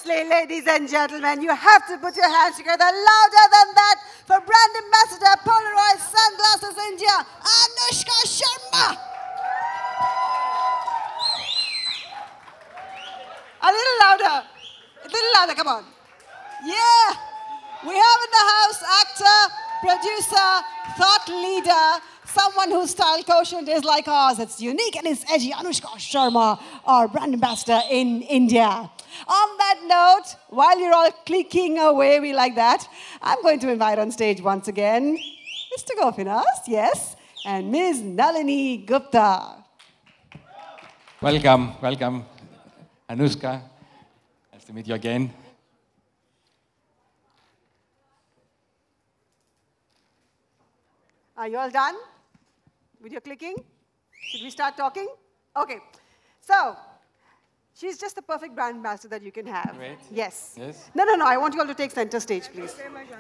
Honestly, ladies and gentlemen, you have to put your hands together louder than that for brand ambassador Polaroid Sunglasses India, Anushka Sharma. A little louder, come on. Yeah, we have in the house actor, producer, thought leader, someone whose style quotient is like ours. It's unique and it's edgy. Anushka Sharma, our brand ambassador in India. On that note, while you're all clicking away, we like that, I'm going to invite on stage once again Mr. Gopinas, yes, and Ms. Nalini Gupta. Welcome, welcome, Anushka. Nice to meet you again. Are you all done with your clicking? Should we start talking? Okay. So, she's just the perfect brand ambassador that you can have. Great. Yes. Yes. No. I want you all to take center stage, please.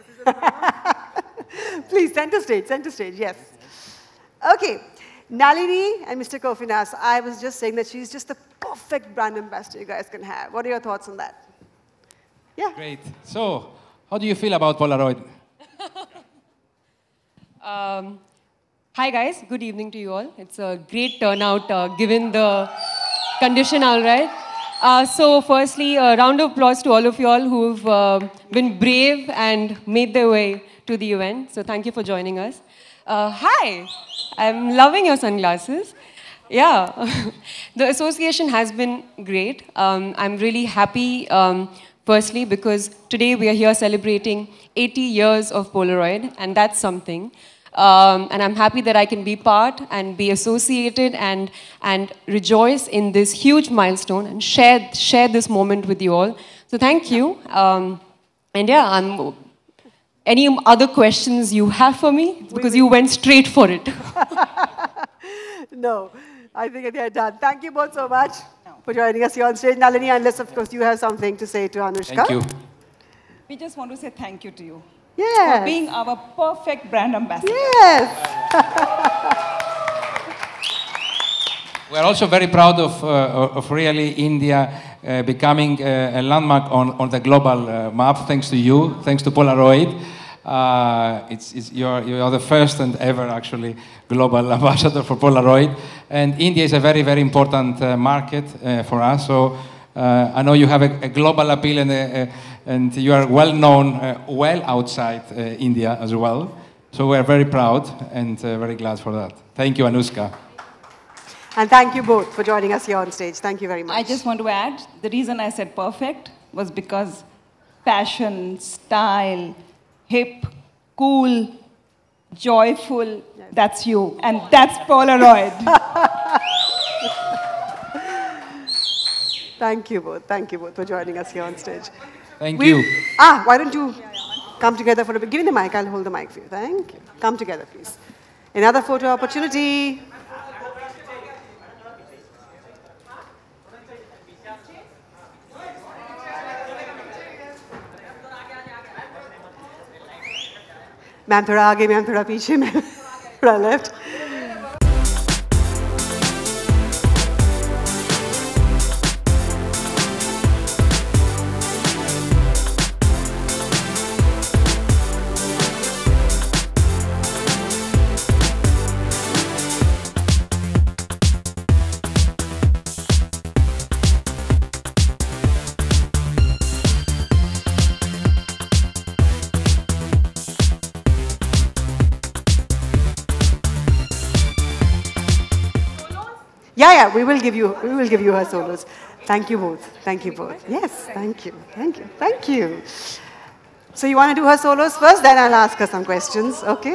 Please, center stage, yes. Okay. Nalini and Mr. Gopinas, I was just saying that she's just the perfect brand ambassador you guys can have. What are your thoughts on that? Yeah. Great. So, how do you feel about Polaroid? Hi guys, good evening to you all. It's a great turnout given the condition, all right. So firstly, a round of applause to all of you all who've been brave and made their way to the event. So thank you for joining us. Hi, I'm loving your sunglasses. Yeah, the association has been great. I'm really happy, firstly, because today we are here celebrating 80 years of Polaroid, and that's something. And I'm happy that I can be part and be associated and rejoice in this huge milestone and share this moment with you all. So thank you. And yeah, any other questions you have for me? Because you went straight for it. No, I think they're done. Thank you both so much for joining us here on stage. Nalini, unless of course you have something to say to Anushka. Thank you. We just want to say thank you to you. Yes. For being our perfect brand ambassador. Yes. We're also very proud of really India becoming a landmark on the global map, thanks to you, thanks to Polaroid. You're the first and ever, actually, global ambassador for Polaroid. And India is a very, very important market for us. So I know you have a global appeal and you are well known well outside India as well. So we're very proud and very glad for that. Thank you, Anushka. And thank you both for joining us here on stage. Thank you very much. I just want to add, the reason I said perfect was because fashion, style, hip, cool, joyful, that's you. And that's Polaroid. Thank you both for joining us here on stage. Thank you. Why don't you come together for a bit? Give me the mic, I'll hold the mic for you. Thank you. Come together, please. Another photo opportunity. Ma'am थोड़ा आगे, ma'am थोड़ा पीछे, ma'am थोड़ा left. Yeah, we will give you her solos. Thank you both. Yes, thank you. So you want to do her solos first, then I'll ask her some questions, okay?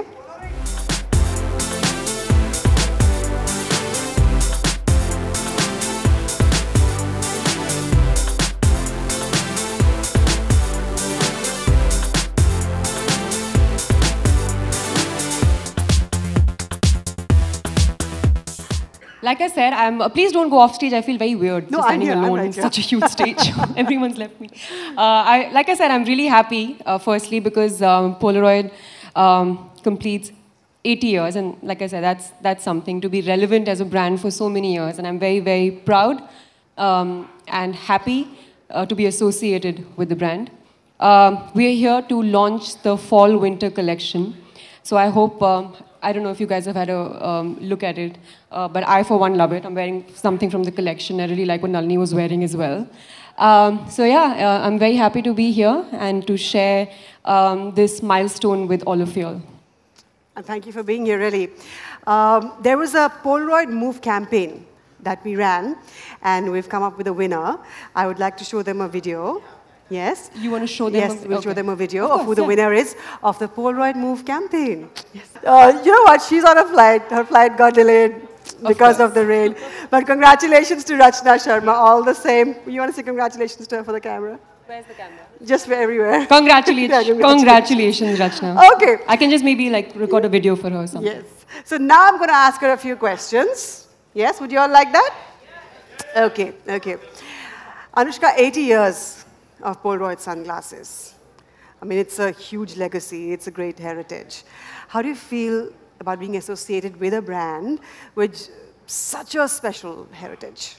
Like I said, please don't go off stage. I feel very weird No, just standing I'm alone right in here. such a huge stage. Everyone's left me. Like I said, I'm really happy, firstly, because Polaroid completes 80 years. And like I said, that's something to be relevant as a brand for so many years. And I'm very, very proud and happy to be associated with the brand. We are here to launch the fall-winter collection. So I hope, I don't know if you guys have had a look at it, but I, for one, love it. I'm wearing something from the collection. I really like what Nalini was wearing as well. So yeah, I'm very happy to be here and to share this milestone with all of you all. And thank you for being here, really. There was a Polaroid Move campaign that we ran, and we've come up with a winner. I would like to show them a video. Yes? You want to show them? Yes, we'll show them a video of who the yeah. winner is of the Polaroid Move campaign. Yes. You know what? She's on a flight. Her flight got delayed because of the rain. But congratulations to Anushka Sharma, all the same. You want to say congratulations to her for the camera? Where's the camera? Just everywhere. Congratulations. Yeah, Congratulations, Rachna. Okay. I can just maybe like record a video for her or something. Yes. So now I'm going to ask her a few questions. Yes, would you all like that? Okay, okay. Anushka, 80 years of Polaroid sunglasses. I mean, it's a huge legacy. It's a great heritage. How do you feel about being associated with a brand with such a special heritage?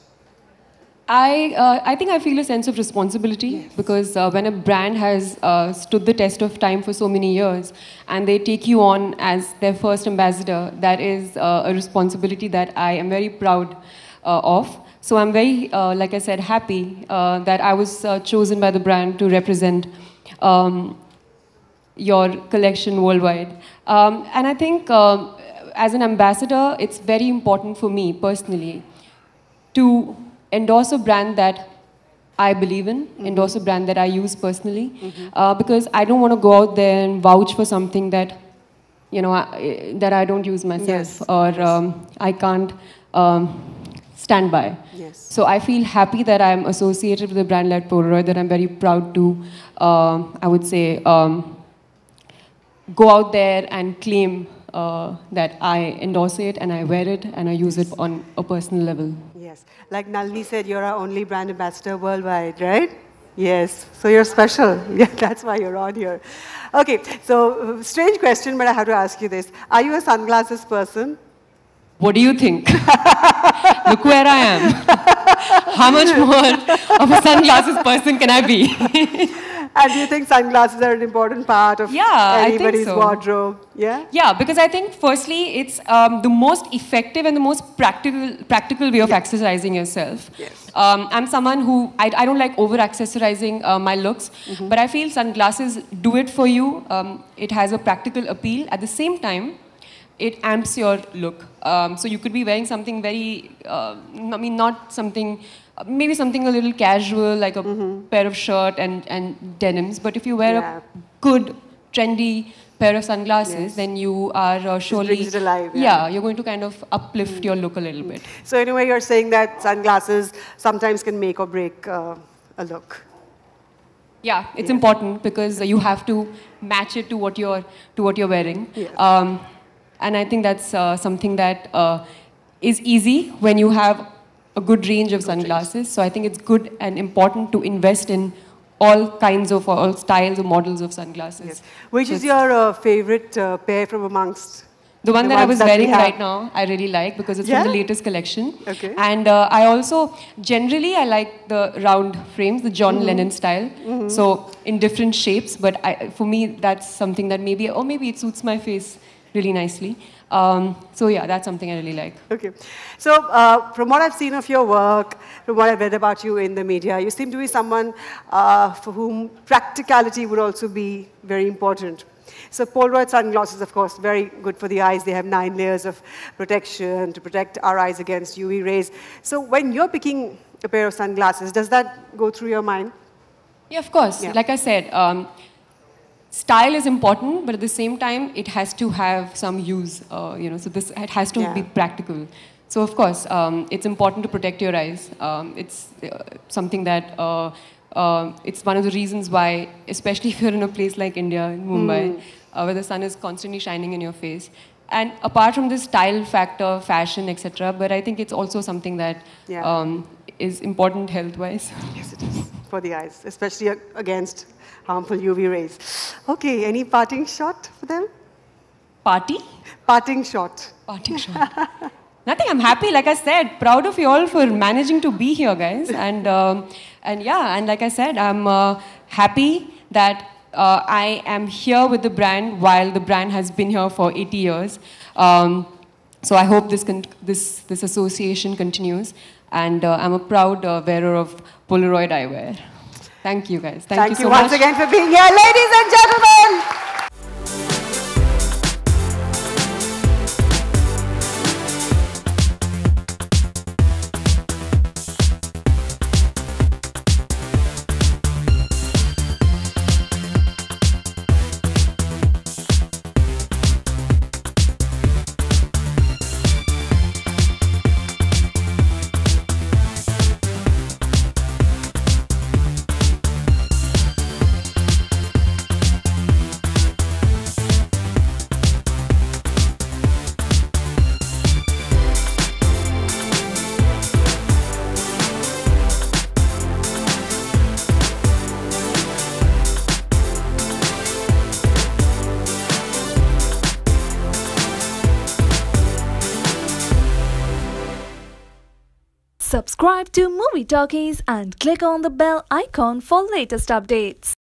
I think I feel a sense of responsibility because when a brand has stood the test of time for so many years and they take you on as their first ambassador, that is a responsibility that I am very proud of. So I'm very, like I said, happy that I was chosen by the brand to represent your collection worldwide. And I think as an ambassador, it's very important for me personally to endorse a brand that I believe in, endorse a brand that I use personally, because I don't want to go out there and vouch for something that, you know, that I don't use myself or I can't stand by. Yes. So I feel happy that I'm associated with a brand like Polaroid, that I'm very proud to, I would say, go out there and claim that I endorse it and I wear it and I use it on a personal level. Yes. Like Nalini said, you're our only brand ambassador worldwide, right? Yes. So you're special. Yeah, that's why you're on here. Okay. So strange question, but I have to ask you this. Are you a sunglasses person? What do you think? Look where I am. How much more of a sunglasses person can I be? And do you think sunglasses are an important part of anybody's wardrobe? Yeah? Yeah, because I think firstly, it's the most effective and the most practical way of accessorizing yourself. Yes. I'm someone who, I don't like over-accessorizing my looks, but I feel sunglasses do it for you. It has a practical appeal. At the same time, it amps your look. So you could be wearing something very, I mean, not something, maybe something a little casual, like a pair of shirt and denims. But if you wear a good, trendy pair of sunglasses, then you are surely... brings it alive. Yeah, you're going to kind of uplift your look a little bit. So in a way, you're saying that sunglasses sometimes can make or break a look. Yeah, it's important because you have to match it to what you're wearing. Yeah. And I think that's something that is easy when you have a good range of sunglasses. So I think it's good and important to invest in all kinds of, all styles or models of sunglasses. Yes. Which is your favorite pair from amongst the one that I was wearing right now, I really like because it's from the latest collection. Okay. And I also, generally, I like the round frames, the John Lennon style. So in different shapes, but for me, that's something that maybe, or maybe it suits my face really nicely. So yeah, that's something I really like. Okay. So from what I've seen of your work, from what I've read about you in the media, you seem to be someone for whom practicality would also be very important. So Polaroid sunglasses, of course, very good for the eyes. They have 9 layers of protection to protect our eyes against UV rays. So when you're picking a pair of sunglasses, does that go through your mind? Yeah, of course. Yeah. Like I said, style is important, but at the same time, it has to have some use. You know, so it has to be practical. So of course, it's important to protect your eyes. It's something that it's one of the reasons why, especially if you're in a place like India, in Mumbai, where the sun is constantly shining in your face. And apart from the style factor, fashion, etc., but I think it's also something that is important health-wise. Yes, it is, for the eyes, especially against harmful UV rays. Okay, any parting shot for them? Party? Parting shot. Parting shot. Nothing. I'm happy, like I said, proud of you all for managing to be here, guys. And yeah, and like I said, I'm happy that I am here with the brand while the brand has been here for 80 years. So I hope this association continues. And I'm a proud wearer of Polaroid Eyewear. Thank you, guys. Thank you so much. Thank you once again for being here, ladies and gentlemen. Subscribe to Movie Talkies and click on the bell icon for latest updates.